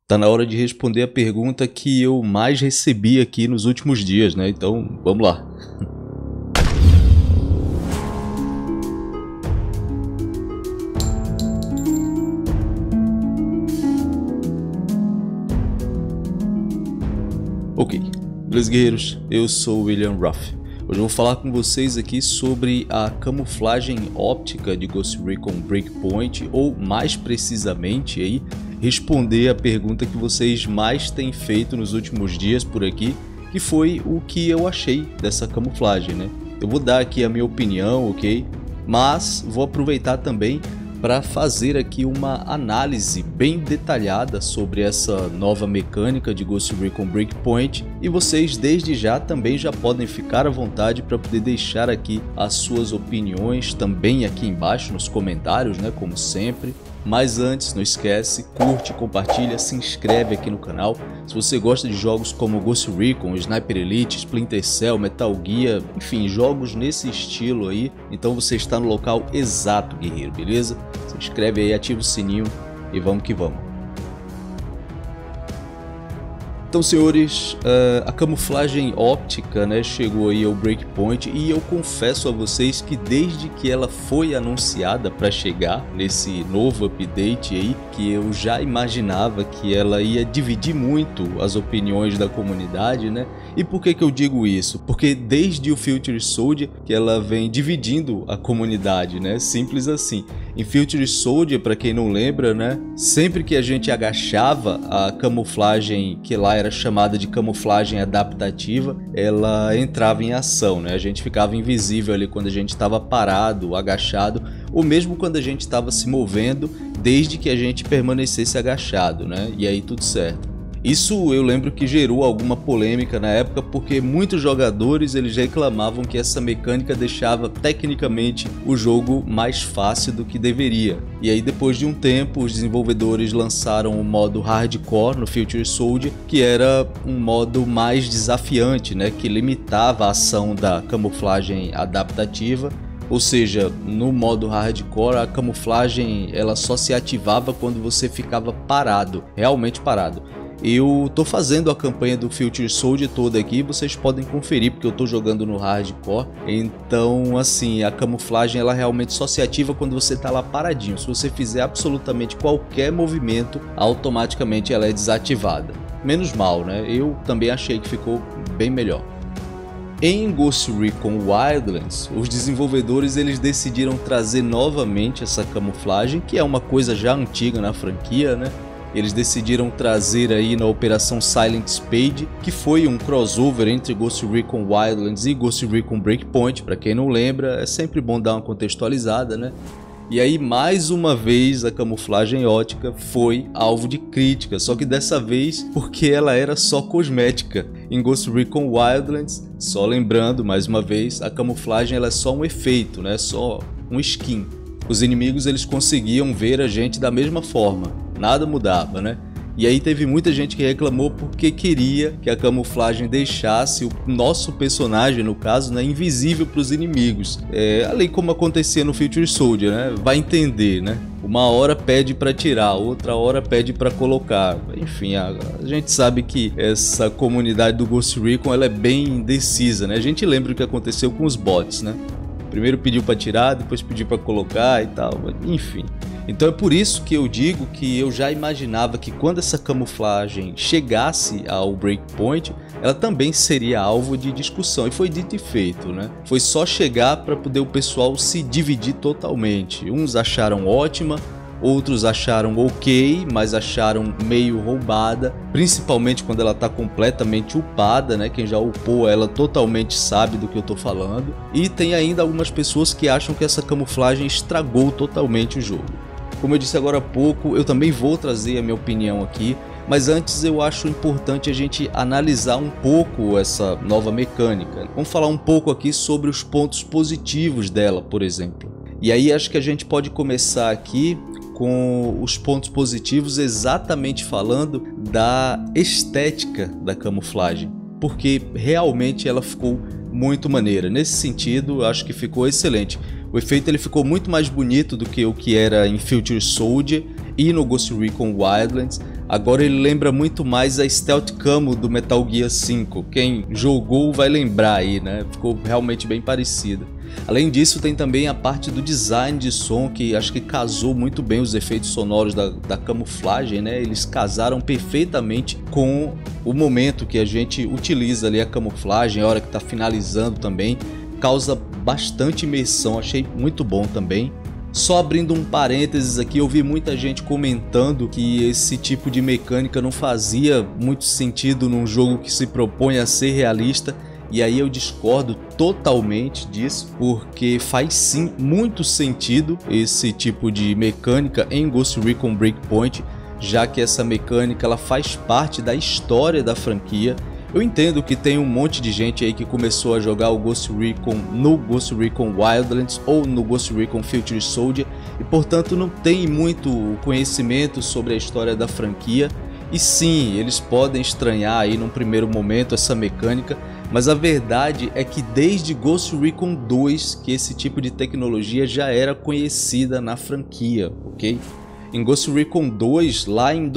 Tá na hora de responder a pergunta que eu mais recebi aqui nos últimos dias, né? Então, vamos lá. Ok, beleza, guerreiros? Eu sou o William Ruff. Hoje eu vou falar com vocês aqui sobre a camuflagem óptica de Ghost Recon Breakpoint, ou mais precisamente aí, responder a pergunta que vocês mais têm feito nos últimos dias por aqui, que foi o que eu achei dessa camuflagem, né? Eu vou dar aqui a minha opinião, ok? Mas vou aproveitar também para fazer aqui uma análise bem detalhada sobre essa nova mecânica de Ghost Recon Breakpoint, e vocês desde já também já podem ficar à vontade para poder deixar aqui as suas opiniões também aqui embaixo nos comentários, né, como sempre. Mas antes, não esquece, curte, compartilha, se inscreve aqui no canal. Se você gosta de jogos como Ghost Recon, Sniper Elite, Splinter Cell, Metal Gear, enfim, jogos nesse estilo aí, então você está no local exato, guerreiro, beleza? Se inscreve aí, ativa o sininho e vamos que vamos. Então, senhores, a camuflagem óptica, né, chegou aí ao Breakpoint, e eu confesso a vocês que desde que ela foi anunciada para chegar nesse novo update aí, que eu já imaginava que ela ia dividir muito as opiniões da comunidade, né? E por que que eu digo isso? Porque desde o Future Soldier que ela vem dividindo a comunidade, né? Simples assim. Em Future Soldier, para quem não lembra, né, sempre que a gente agachava, a camuflagem que lá era chamada de camuflagem adaptativa, ela entrava em ação, né? A gente ficava invisível ali quando a gente estava parado, agachado, ou mesmo quando a gente estava se movendo, desde que a gente permanecesse agachado, né? E aí tudo certo. Isso eu lembro que gerou alguma polêmica na época, porque muitos jogadores eles reclamavam que essa mecânica deixava tecnicamente o jogo mais fácil do que deveria. E aí depois de um tempo os desenvolvedores lançaram o modo Hardcore no Future Soldier, que era um modo mais desafiante, né, que limitava a ação da camuflagem adaptativa. Ou seja, no modo Hardcore a camuflagem ela só se ativava quando você ficava parado, realmente parado. Eu tô fazendo a campanha do Future Soldier toda aqui, vocês podem conferir porque eu tô jogando no Hardcore. Então, assim, a camuflagem ela realmente só se ativa quando você tá lá paradinho. Se você fizer absolutamente qualquer movimento, automaticamente ela é desativada. Menos mal, né? Eu também achei que ficou bem melhor. Em Ghost Recon Wildlands, os desenvolvedores eles decidiram trazer novamente essa camuflagem, que é uma coisa já antiga na franquia, né? Eles decidiram trazer aí na Operação Silent Spade, que foi um crossover entre Ghost Recon Wildlands e Ghost Recon Breakpoint. Para quem não lembra, é sempre bom dar uma contextualizada, né? E aí, mais uma vez, a camuflagem óptica foi alvo de crítica, só que dessa vez porque ela era só cosmética. Em Ghost Recon Wildlands, só lembrando mais uma vez, a camuflagem ela é só um efeito, né? Só um skin. Os inimigos eles conseguiam ver a gente da mesma forma, nada mudava, né? E aí teve muita gente que reclamou porque queria que a camuflagem deixasse o nosso personagem, no caso, né, invisível para os inimigos. Ali como acontecia no Future Soldier, né? Vai entender, né? Uma hora pede para tirar, outra hora pede para colocar. Enfim, a gente sabe que essa comunidade do Ghost Recon ela é bem indecisa, né? A gente lembra o que aconteceu com os bots, né? Primeiro pediu para tirar, depois pediu para colocar e tal, enfim. Então é por isso que eu digo que eu já imaginava que quando essa camuflagem chegasse ao Breakpoint, ela também seria alvo de discussão, e foi dito e feito, né? Foi só chegar para poder o pessoal se dividir totalmente. Uns acharam ótima, outros acharam ok, mas acharam meio roubada, principalmente quando ela está completamente upada, né? Quem já upou ela totalmente sabe do que eu tô falando. E tem ainda algumas pessoas que acham que essa camuflagem estragou totalmente o jogo. Como eu disse agora há pouco, eu também vou trazer a minha opinião aqui, mas antes eu acho importante a gente analisar um pouco essa nova mecânica. Vamos falar um pouco aqui sobre os pontos positivos dela, por exemplo. E aí acho que a gente pode começar aqui com os pontos positivos, exatamente falando da estética da camuflagem, porque realmente ela ficou muito maneira. Nesse sentido, acho que ficou excelente. O efeito ele ficou muito mais bonito do que o que era em Future Soldier e no Ghost Recon Wildlands. Agora ele lembra muito mais a Stealth Camo do Metal Gear 5. Quem jogou vai lembrar aí, né? Ficou realmente bem parecida. Além disso, tem também a parte do design de som, que acho que casou muito bem os efeitos sonoros da camuflagem, né? Eles casaram perfeitamente com o momento que a gente utiliza ali a camuflagem, a hora que está finalizando também. Causa bastante imersão, achei muito bom também. Só abrindo um parênteses aqui, eu vi muita gente comentando que esse tipo de mecânica não fazia muito sentido num jogo que se propõe a ser realista. E aí eu discordo totalmente disso, porque faz sim muito sentido esse tipo de mecânica em Ghost Recon Breakpoint, já que essa mecânica ela faz parte da história da franquia. Eu entendo que tem um monte de gente aí que começou a jogar o Ghost Recon no Ghost Recon Wildlands ou no Ghost Recon Future Soldier e portanto não tem muito conhecimento sobre a história da franquia. E sim, eles podem estranhar aí num primeiro momento essa mecânica, mas a verdade é que desde Ghost Recon 2 que esse tipo de tecnologia já era conhecida na franquia, ok? Em Ghost Recon 2, lá em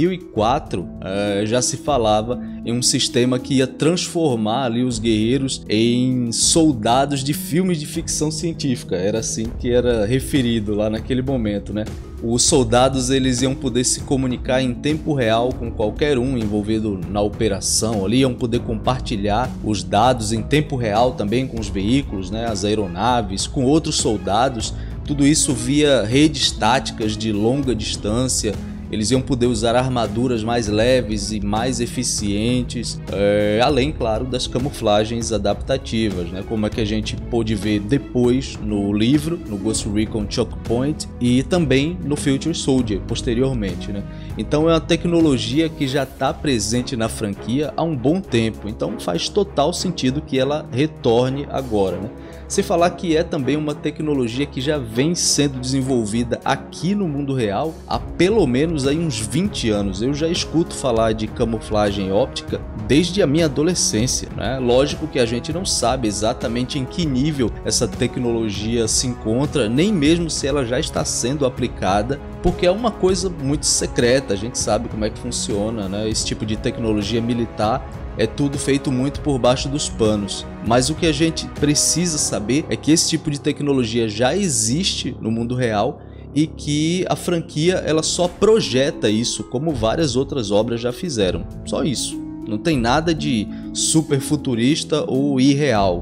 2004, já se falava em um sistema que ia transformar ali os guerreiros em soldados de filmes de ficção científica. Era assim que era referido lá naquele momento, né? Os soldados eles iam poder se comunicar em tempo real com qualquer um envolvido na operação ali, iam poder compartilhar os dados em tempo real também com os veículos, né, as aeronaves, com outros soldados, tudo isso via redes táticas de longa distância. Eles iam poder usar armaduras mais leves e mais eficientes, além, claro, das camuflagens adaptativas, né? Como é que a gente pôde ver depois no livro, no Ghost Recon Choke Point e também no Future Soldier, posteriormente, né? Então é uma tecnologia que já está presente na franquia há um bom tempo, então faz total sentido que ela retorne agora, né? Sem falar que é também uma tecnologia que já vem sendo desenvolvida aqui no mundo real há pelo menos aí uns 20 anos. Eu já escuto falar de camuflagem óptica desde a minha adolescência, né? Lógico que a gente não sabe exatamente em que nível essa tecnologia se encontra, nem mesmo se ela já está sendo aplicada, porque é uma coisa muito secreta. A gente sabe como é que funciona, né? Esse tipo de tecnologia militar é tudo feito muito por baixo dos panos. Mas o que a gente precisa saber é que esse tipo de tecnologia já existe no mundo real e que a franquia ela só projeta isso, como várias outras obras já fizeram. Só isso. Não tem nada de super futurista ou irreal.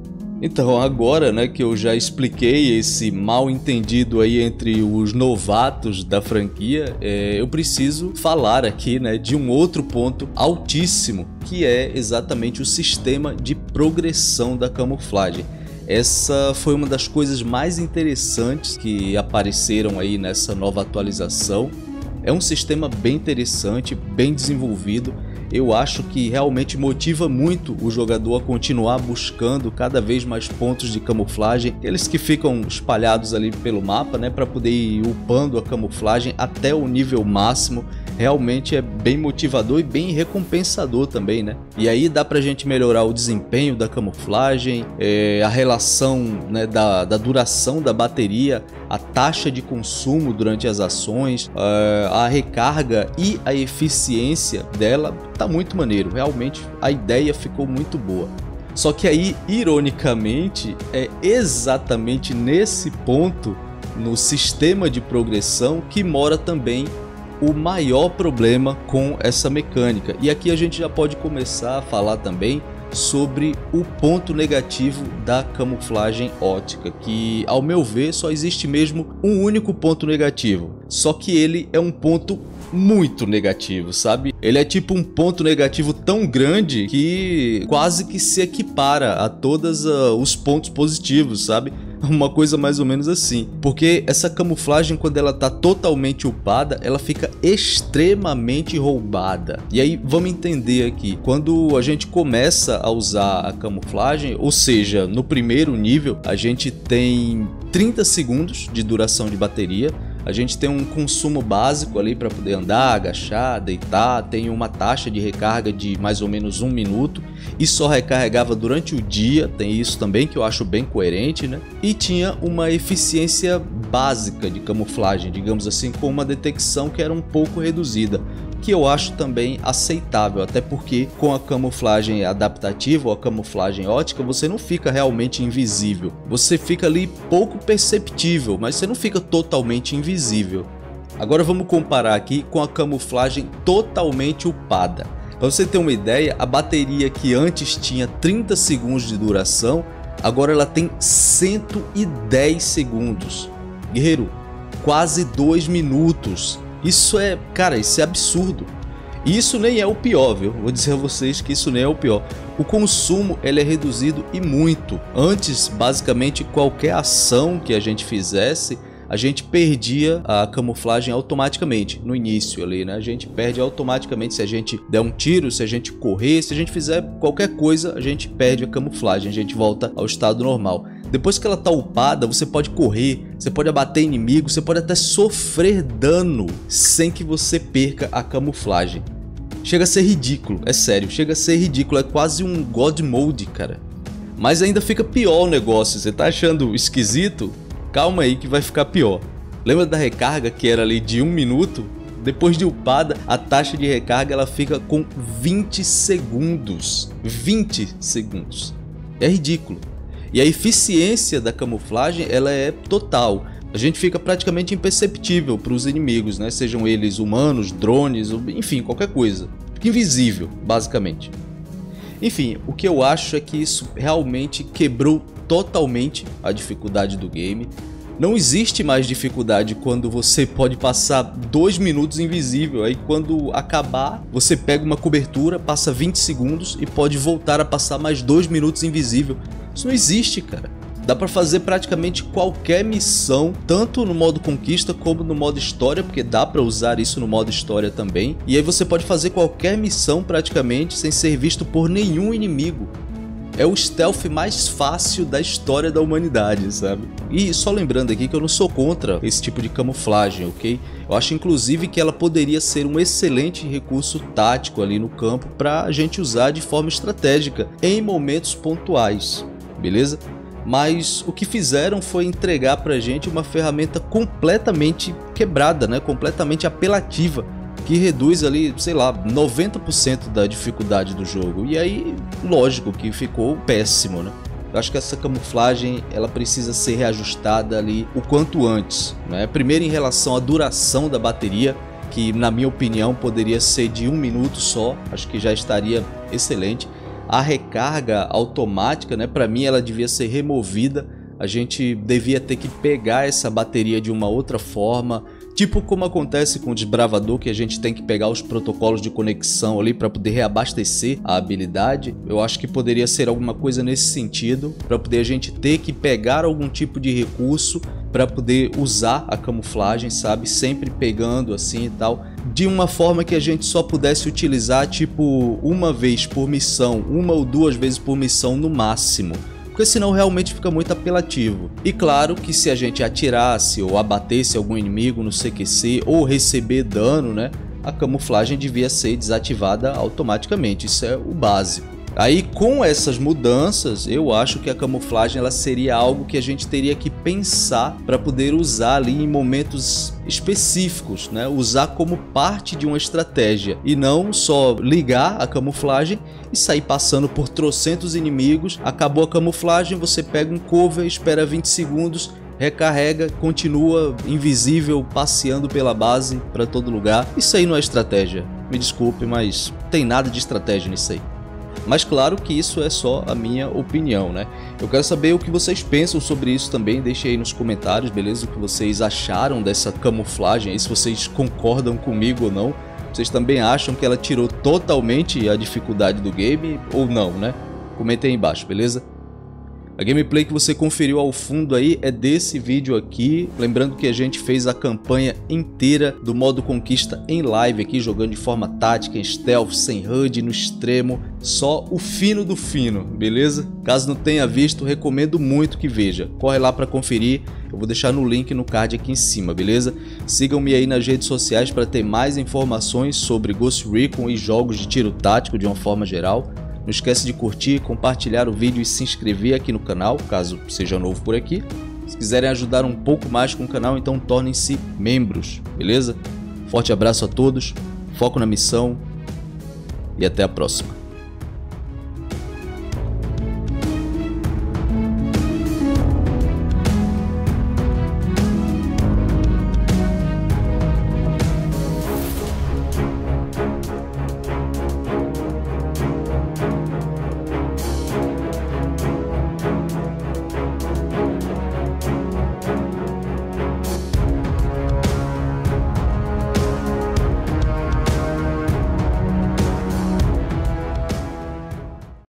Então agora, né, que eu já expliquei esse mal entendido aí entre os novatos da franquia, eu preciso falar aqui, né, de um outro ponto altíssimo, que é exatamente o sistema de progressão da camuflagem. Essa foi uma das coisas mais interessantes que apareceram aí nessa nova atualização. É um sistema bem interessante, bem desenvolvido. Eu acho que realmente motiva muito o jogador a continuar buscando cada vez mais pontos de camuflagem, aqueles que ficam espalhados ali pelo mapa, né, para poder ir upando a camuflagem até o nível máximo. Realmente é bem motivador e bem recompensador também, né? E aí dá pra gente melhorar o desempenho da camuflagem, a relação, né, da duração da bateria, a taxa de consumo durante as ações, a recarga e a eficiência dela. Tá muito maneiro, realmente a ideia ficou muito boa. Só que aí, ironicamente, é exatamente nesse ponto, no sistema de progressão, que mora também o maior problema com essa mecânica. E aqui a gente já pode começar a falar também sobre o ponto negativo da camuflagem óptica, que ao meu ver só existe mesmo um único ponto negativo, só que ele é um ponto muito negativo, sabe? Ele é tipo um ponto negativo tão grande que quase que se equipara a todos os pontos positivos, sabe? Uma coisa mais ou menos assim, porque essa camuflagem, quando ela tá totalmente upada, ela fica extremamente roubada. E aí vamos entender aqui, quando a gente começa a usar a camuflagem, ou seja, no primeiro nível a gente tem 30 segundos de duração de bateria, A gente tem um consumo básico ali para poder andar, agachar, deitar, tem uma taxa de recarga de mais ou menos 1 minuto e só recarregava durante o dia, tem isso também que eu acho bem coerente, né? E tinha uma eficiência básica de camuflagem, digamos assim, com uma detecção que era um pouco reduzida, que eu acho também aceitável, até porque com a camuflagem adaptativa ou a camuflagem ótica você não fica realmente invisível, você fica ali pouco perceptível, mas você não fica totalmente invisível. Agora vamos comparar aqui com a camuflagem totalmente upada. Para você ter uma ideia, a bateria que antes tinha 30 segundos de duração, agora ela tem 110 segundos. Guerreiro, quase 2 minutos. Isso é, cara, isso é absurdo. E isso nem é o pior, viu? Vou dizer a vocês que isso nem é o pior. O consumo ele é reduzido e muito. Antes, basicamente, qualquer ação que a gente fizesse, a gente perdia a camuflagem automaticamente. No início ali, né? A gente perde automaticamente se a gente der um tiro, se a gente correr, se a gente fizer qualquer coisa, a gente perde a camuflagem, a gente volta ao estado normal. Depois que ela tá upada, você pode correr, você pode abater inimigo, você pode até sofrer dano sem que você perca a camuflagem. Chega a ser ridículo, é sério, chega a ser ridículo, é quase um God Mode, cara. Mas ainda fica pior o negócio, você tá achando esquisito? Calma aí que vai ficar pior. Lembra da recarga que era ali de 1 minuto? Depois de upada, a taxa de recarga ela fica com 20 segundos. 20 segundos. É ridículo. E a eficiência da camuflagem ela é total. A gente fica praticamente imperceptível para os inimigos, né? Sejam eles humanos, drones, enfim, qualquer coisa. Fica invisível, basicamente. Enfim, o que eu acho é que isso realmente quebrou totalmente a dificuldade do game. Não existe mais dificuldade quando você pode passar 2 minutos invisível. Aí quando acabar, você pega uma cobertura, passa 20 segundos e pode voltar a passar mais 2 minutos invisível. Isso não existe, cara. Dá pra fazer praticamente qualquer missão, tanto no modo conquista como no modo história, porque dá pra usar isso no modo história também. E aí você pode fazer qualquer missão praticamente sem ser visto por nenhum inimigo. É o stealth mais fácil da história da humanidade, sabe? E só lembrando aqui que eu não sou contra esse tipo de camuflagem, ok? Eu acho inclusive que ela poderia ser um excelente recurso tático ali no campo para a gente usar de forma estratégica em momentos pontuais, beleza? Mas o que fizeram foi entregar pra gente uma ferramenta completamente quebrada, né? Completamente apelativa, que reduz ali, sei lá, 90% da dificuldade do jogo. E aí, lógico que ficou péssimo, né? Eu acho que essa camuflagem ela precisa ser reajustada ali o quanto antes, né? Primeiro em relação à duração da bateria, que na minha opinião poderia ser de 1 minuto só, acho que já estaria excelente. A recarga automática, né? Para mim ela devia ser removida, a gente devia ter que pegar essa bateria de uma outra forma, tipo como acontece com o desbravador, que a gente tem que pegar os protocolos de conexão ali para poder reabastecer a habilidade. Eu acho que poderia ser alguma coisa nesse sentido, para poder a gente ter que pegar algum tipo de recurso para poder usar a camuflagem, sabe? Sempre pegando assim e tal, de uma forma que a gente só pudesse utilizar tipo uma vez por missão, 1 ou 2 vezes por missão no máximo. Porque senão realmente fica muito apelativo. E claro que se a gente atirasse ou abatesse algum inimigo no CQC ou receber dano, né, a camuflagem devia ser desativada automaticamente, isso é o básico. Aí com essas mudanças, eu acho que a camuflagem ela seria algo que a gente teria que pensar para poder usar ali em momentos específicos, né? Usar como parte de uma estratégia e não só ligar a camuflagem e sair passando por trocentos inimigos, acabou a camuflagem, você pega um cover, espera 20 segundos, recarrega, continua invisível, passeando pela base para todo lugar. Isso aí não é estratégia, me desculpe, mas tem nada de estratégia nisso aí. Mas claro que isso é só a minha opinião, né? Eu quero saber o que vocês pensam sobre isso também, deixem aí nos comentários, beleza? O que vocês acharam dessa camuflagem aí, se vocês concordam comigo ou não. Vocês também acham que ela tirou totalmente a dificuldade do game ou não, né? Comentem aí embaixo, beleza? A gameplay que você conferiu ao fundo aí é desse vídeo aqui, lembrando que a gente fez a campanha inteira do modo conquista em live aqui, jogando de forma tática, em stealth, sem HUD, no extremo, só o fino do fino, beleza? Caso não tenha visto, recomendo muito que veja, corre lá para conferir, eu vou deixar no link no card aqui em cima, beleza? Sigam-me aí nas redes sociais para ter mais informações sobre Ghost Recon e jogos de tiro tático de uma forma geral. Não esquece de curtir, compartilhar o vídeo e se inscrever aqui no canal, caso seja novo por aqui. Se quiserem ajudar um pouco mais com o canal, então tornem-se membros, beleza? Forte abraço a todos, foco na missão e até a próxima.